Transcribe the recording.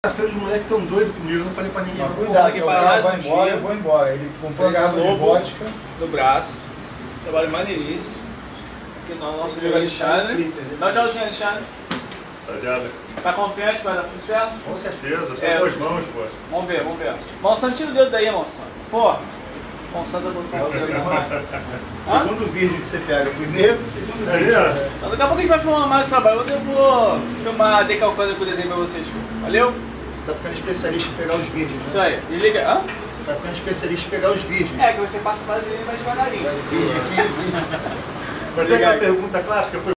Os moleques tão doidos comigo, eu não falei pra ninguém. Mas cuidado, que o cara vai embora, eu vou embora. Ele comprou a garrafa de vodka do braço. Trabalho maneiríssimo. Aqui no nosso amigo Alexandre. Dá um tchauzinho, Alexandre. Rapaziada. Tá confiante que vai dar tudo certo? Com certeza, só duas mãos, pô. Vamos ver, vamos ver. Monsanto, tira o dedo daí, Monsanto. Pô, Monsanto botou o dedo na mão. Segundo vídeo que você pega, primeiro, segundo vídeo. Então, daqui a pouco a gente vai filmar mais o trabalho. Eu vou filmar decalcando com o desenho pra vocês. Valeu? Você tá ficando especialista em pegar os vídeos, né? Isso aí. Desliga. Hã? Você tá ficando especialista em pegar os vídeos. É, que você passa a fazer e vai devagarinho. Vídeo aqui, vídeo. Vai ter aquela pergunta clássica, foi